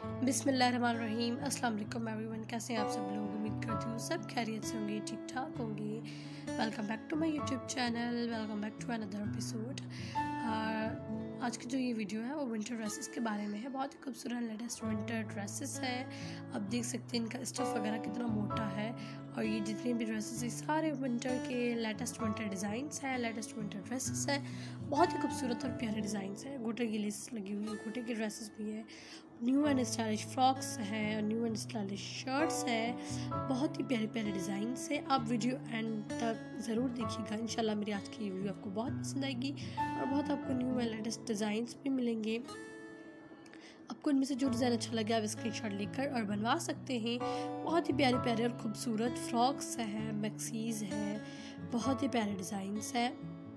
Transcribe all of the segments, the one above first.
बिस्मिल्लाहिर्रहमानिर्रहीम। अस्सलाम वालेकुम एवरीवन। कैसे हैं आप सब लोग? उम्मीद करती हूँ सब खैरियत से होंगे, ठीक ठाक होंगे। Welcome back to my YouTube channel, welcome back to another episode. आज की जो ये वीडियो है वो विंटर ड्रेसेस के बारे में है। बहुत ही खूबसूरत लेटेस्ट विंटर ड्रेसेस है। आप देख सकते हैं इनका स्टफ़ वगैरह कितना मोटा है। और ये जितने भी ड्रेसेस है सारे विंटर के लेटेस्ट विंटर डिज़ाइंस हैं, लेटेस्ट विंटर ड्रेसेस है। बहुत ही खूबसूरत और प्यारे डिज़ाइंस है। गोटे की लेस लगी हुई है, गोटे की ड्रेसेस भी है, न्यू एंड स्टाइलिश फ्रॉक्स हैं और न्यू एंड स्टाइलिश शर्ट्स हैं। बहुत ही प्यारे प्यारे डिज़ाइंस है। आप वीडियो एंड तक ज़रूर देखिएगा। इंशाल्लाह मेरी आज की ये वीडियो आपको बहुत पसंद आएगी और बहुत आपको न्यू एंड लेटेस्ट डिज़ाइंस भी मिलेंगे। आपको इनमें से जो डिज़ाइन अच्छा लगे आप स्क्रीनशॉट लेकर और बनवा सकते हैं। बहुत ही प्यारे प्यारे और ख़ूबसूरत फ्रॉक्स हैं, मैक्सीज़ हैं, बहुत ही प्यारे डिज़ाइंस हैं।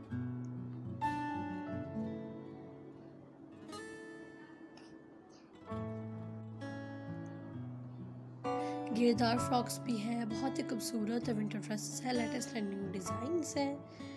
घेरदार फ्रॉक्स भी हैं, बहुत ही खूबसूरत विंटर ड्रेसेस है, लेटेस्ट एंड न्यू डिज़ाइंस हैं।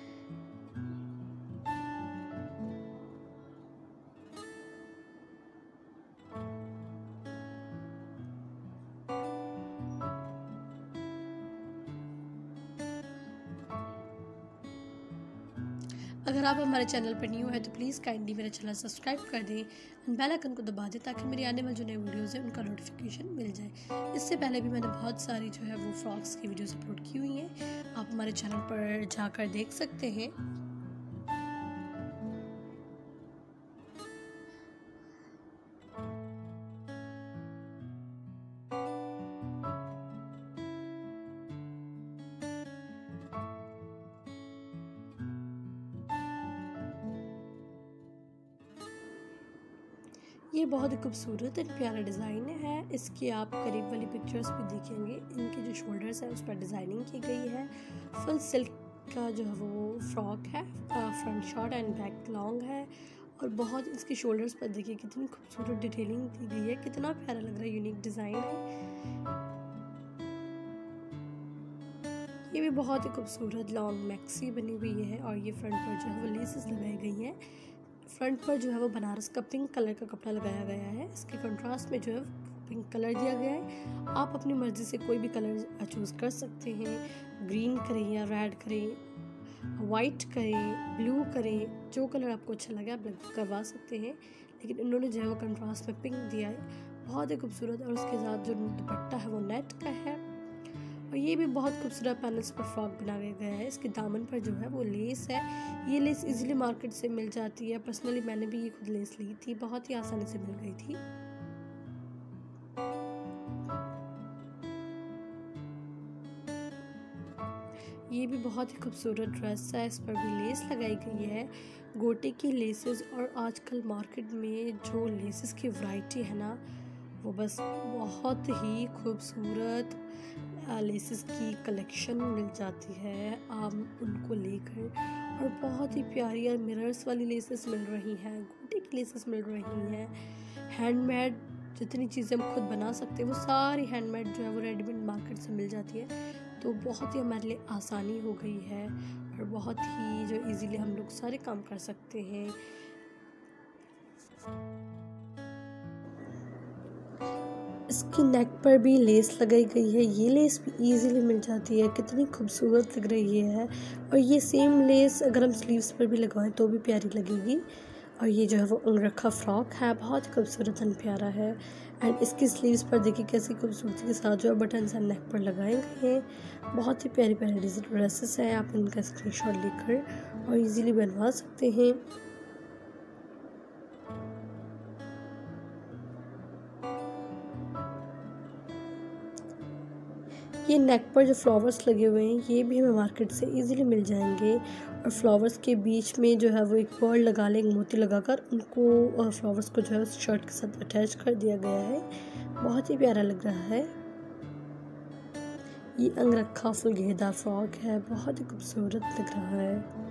अगर आप हमारे चैनल पर न्यू है तो प्लीज़ काइंडली मेरा चैनल सब्सक्राइब कर दें एंड बेल आइकन को दबा दें ताकि मेरी आने वाली जो नई वीडियोज़ हैं उनका नोटिफिकेशन मिल जाए। इससे पहले भी मैंने बहुत सारी जो है वो फ्रॉक्स की वीडियोज़ अपलोड की हुई हैं, आप हमारे चैनल पर जाकर देख सकते हैं। ये बहुत ही खूबसूरत और प्यारा डिज़ाइन है। इसकी आप करीब वाली पिक्चर्स भी देखेंगे। इनके जो शोल्डर्स है उस पर डिज़ाइनिंग की गई है। फुल सिल्क का जो है वो फ्रॉक है, front short and back long है। और बहुत इसके शोल्डर्स पर देखिए कितनी खूबसूरत डिटेलिंग दी गई है, कितना प्यारा लग रहा है, यूनिक डिज़ाइन है। ये भी बहुत ही खूबसूरत लॉन्ग मैक्सी बनी हुई है और ये फ्रंट पर जो है वो लेसेस लगाई गई हैं। फ्रंट पर जो है वो बनारस का पिंक कलर का कपड़ा लगाया गया है। इसके कंट्रास्ट में जो है पिंक कलर दिया गया है। आप अपनी मर्ज़ी से कोई भी कलर चूज़ कर सकते हैं। ग्रीन करें या रेड करें, वाइट करें, ब्लू करें, जो कलर आपको अच्छा लगे आप करवा सकते हैं। लेकिन इन्होंने जो है वो कंट्रास्ट में पिंक दिया है, बहुत ही खूबसूरत। और उसके साथ जो दुपट्टा है वो नेट का है और ये भी बहुत खूबसूरत पैनल्स पर फ्रॉक बनाया गया है। इसके दामन पर जो है वो लेस है। ये लेस इजीली मार्केट से मिल जाती है। पर्सनली मैंने भी ये खुद लेस ली थी, बहुत ही आसानी से मिल गई थी। ये भी बहुत ही खूबसूरत ड्रेस है, इस पर भी लेस लगाई गई है, गोटे की लेसेस। और आजकल मार्केट में जो लेसेस की वैरायटी है ना वो बस बहुत ही खूबसूरत लेसेस की कलेक्शन मिल जाती है। आप उनको लेकर और बहुत ही प्यारी और मिरर्स वाली लेसेस मिल रही हैं, गोटे की लेसेस मिल रही हैं। हैंडमेड जितनी चीज़ें हम खुद बना सकते हैं वो सारी हैंडमेड जो है वो रेडीमेड मार्केट से मिल जाती है। तो बहुत ही हमारे लिए आसानी हो गई है और बहुत ही जो इजीली हम लोग सारे काम कर सकते हैं। इसकी नेक पर भी लेस लगाई गई है। ये लेस भी इजीली मिल जाती है, कितनी खूबसूरत लग रही है। और ये सेम लेस अगर हम स्लीव्स पर भी लगवाएं तो भी प्यारी लगेगी। और ये जो है वो अंगरखा फ्रॉक है, बहुत ही खूबसूरत और प्यारा है। एंड इसकी स्लीव्स पर देखिए कैसी खूबसूरती के साथ जो है बटन्स नेक पर लगाए गए हैं। बहुत ही प्यारी प्यारी ड्रेसेस हैं, आप इनका स्क्रीनशॉट लेकर और इजीली बनवा सकते हैं। ये नेक पर जो फ्लावर्स लगे हुए हैं ये भी हमें मार्केट से इजीली मिल जाएंगे। और फ्लावर्स के बीच में जो है वो एक पर्ल लगा लें, एक मोती लगाकर उनको फ्लावर्स को जो है उस शर्ट के साथ अटैच कर दिया गया है। बहुत ही प्यारा लग रहा है। ये अंगरखा फुल घेरदार फ्रॉक है, बहुत ही खूबसूरत लग रहा है।